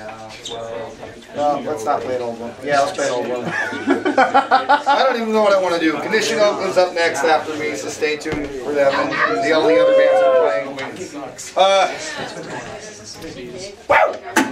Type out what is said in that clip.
Let's not play an old one. Yeah, let's play an old one. I don't even know what I want to do. Condition Oakland's up next after me, so stay tuned for them and the only other bands that are playing. Woo!